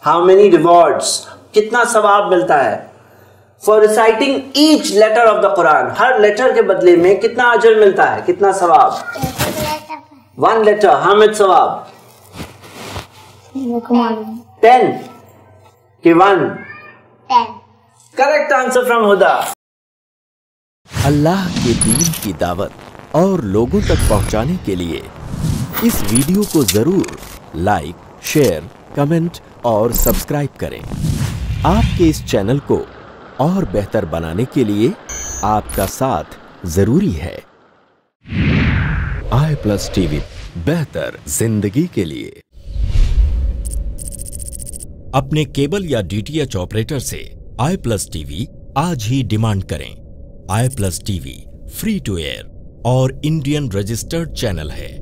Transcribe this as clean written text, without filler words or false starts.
How many rewards, कितना सवाब मिलता है। For reciting each letter of the Quran, हर लेटर के बदले में कितना अजर मिलता है, कितना सवाब। 1 लेटर, हामिद सवाब 10 कि 1? 10। Correct answer from Huda. अल्लाह के दीन की दावत और लोगों तक पहुंचाने के लिए इस वीडियो को जरूर लाइक, शेयर, कमेंट और सब्सक्राइब करें। आपके इस चैनल को और बेहतर बनाने के लिए आपका साथ जरूरी है। i+ TV, बेहतर जिंदगी के लिए। अपने केबल या DTH ऑपरेटर से i+ TV आज ही डिमांड करें। i+ TV free to air और इंडियन रजिस्टर्ड चैनल है।